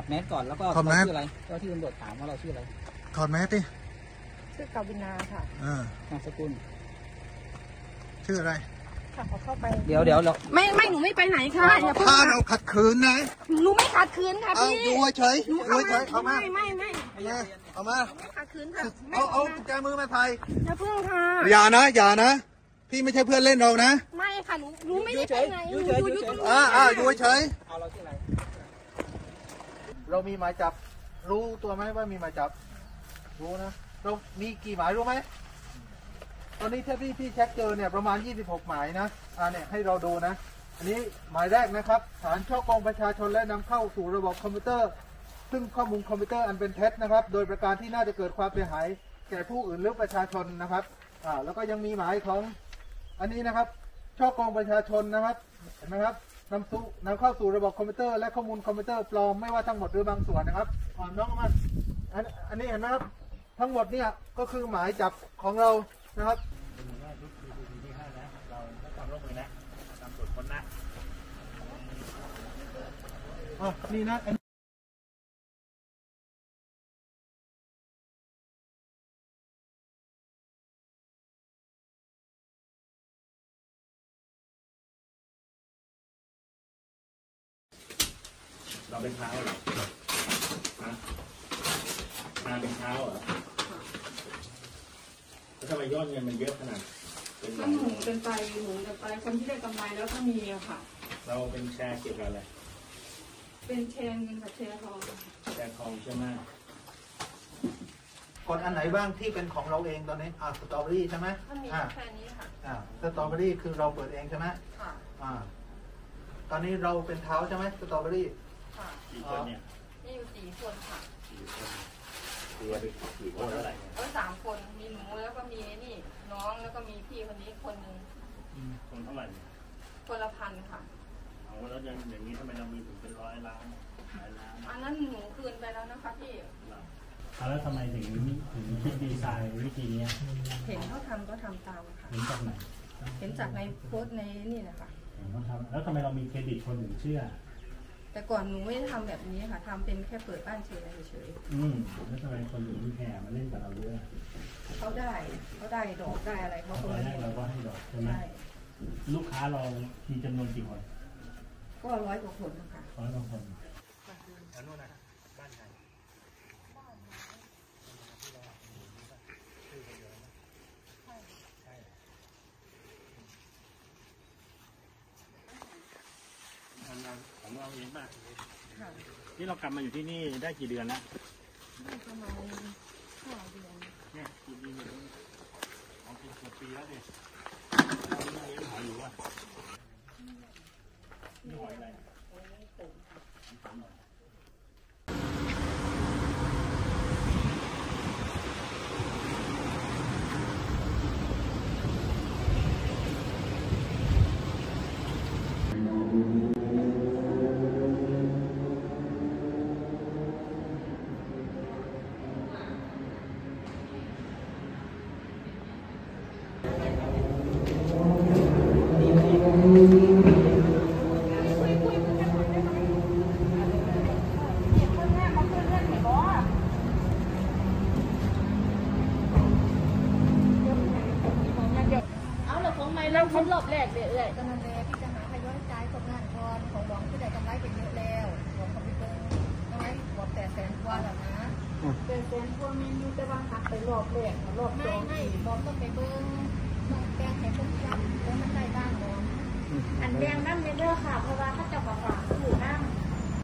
แมสก่อนแล้วก็เราชื่ออะไรเจ้าที่ตำรวจถามว่าเราชื่ออะไรถอดแมสดิชื่อกาวินาค่ะนามสกุลชื่ออะไรค่ะขอเข้าไปเดี๋ยวไม่หนูไม่ไปไหนค่ะอย่าพาเราขัดขืนนะหนูไม่ขัดขืนค่ะพี่ดูเฉยดูเฉยเอามาไม่เอามาไม่ขัดขืนค่ะเอากุญแจมือมาไทยอย่าเพิ่งค่ะอย่านะพี่ไม่ใช่เพื่อนเล่นเรานะไม่ค่ะหนูไม่ได้ไปไหนอยู่ตรงนี้อยู่เฉยเรามีหมายจับรู้ตัวไหมว่ามีหมายจับรู้นะเรามีกี่หมายรู้ไหมตอนนี้ที่พี่เช็คเจอเนี่ยประมาณ26หมายนะเนี่ยให้เราดูนะอันนี้หมายแรกนะครับฐานช่อโกงประชาชนและนำเข้าสู่ระบบคอมพิวเตอร์ซึ่งข้อมูลคอมพิวเตอร์อันเป็นเท็จนะครับโดยประการที่น่าจะเกิดความเสียหายแก่ผู้อื่นหรือประชาชนนะครับแล้วก็ยังมีหมายของอันนี้นะครับช่อโกงประชาชนนะครับเห็นไหมครับนำเข้าสู่ระบบคอมพิวเตอร์และข้อมูลคอมพิวเตอร์ปลอมไม่ว่าทั้งหมดหรือบางส่วนนะครับน้องมันอันนี้เห็นไหมครับทั้งหมดเนี่ยก็คือหมายจับของเรานะครับเราต้องร่วมมือนะตามตรวจค้นนะนี่นะเราเป็นเท้าเหรอมาเป็นเท้าเหรอแล้วทำไมยอดเงินมันเยอะขนาดก็หนูเป็นไปคนที่ได้กำไรแล้วก็มีอะค่ะเราเป็นแชร์เกี่ยวกับอะไรเป็นแชร์เงินกับแชร์ทองใช่ไหมกดอันไหนบ้างที่เป็นของเราเองตอนนี้สตรอเบอรี่ใช่ไหมมีแค่นี้ค่ะสตรอเบอรี่คือเราเปิดเองใช่ไหมค่ะตอนนี้เราเป็นเท้าใช่ไหมสตรอเบอรี่ค่ะกี่คนเนี่ยมีอยู่4 คนค่ะ 4 คนตัวเป็นกี่คนเท่าไหร่ 3 คนมีหนูแล้วก็มีนี่น้องแล้วก็มีพี่คนนี้คนนึงคนเท่าไหร่คนละ1,000ค่ะแล้วอย่างนี้ทำไมเรามีถึงเป็น100 ล้านอันนั้นหนูคืนไปแล้วนะคะพี่แล้วทำไมถึงคิดดีไซน์วิธีนี้เห็นเขาทำก็ทำตามค่ะเห็นจากไหนเห็นจากในโพสต์ในนี่นะคะเห็นเขาทำแล้วทำไมเรามีเครดิตคนอื่นเชื่อแต่ก่อนหนูไม่ได้ทำแบบนี้ค่ะทำเป็นแค่เปิดบ้านเฉยแล้วทำไมคนอื่นที่แห่มาเล่นกับเราเยอะเขาได้ดอกได้อะไรเขาตอนแรกเราก็ให้ดอกใช่ไหมลูกค้าเรามีจำนวนกี่คนก็100 กว่าคนนะคะ 100 กว่าคนของเราเองป่ะนี่เรากลับมาอยู่ที่นี่ได้กี่เดือนแล้วประมาณ5 เดือนเนี่ยกี่ปีเนี่ยของปีแล้วเนี่ยเราเลี้ยงหอยอยู่ว่ะนี่หอยอะไรแล้วคนรอบแรกเลยก็นั่นแหละพี่จะหาทยอยจ่ายคนงานก่อนของหลวงที่ได้กำไรเป็นเยอะแล้วหลวงคอมพิวเตอร์กำไรกว่า800,000 กว่าแล้วนะ800,000 กว่ามีอยู่แต่ว่าหักไปรอบแรกรอบ2ไม่บอมต้องไปเบิ้งต้องแก้ให้เพิ่มจับแล้วมันได้บ้างหรออันแดงนั่นไม่เลิกค่ะเพราะว่า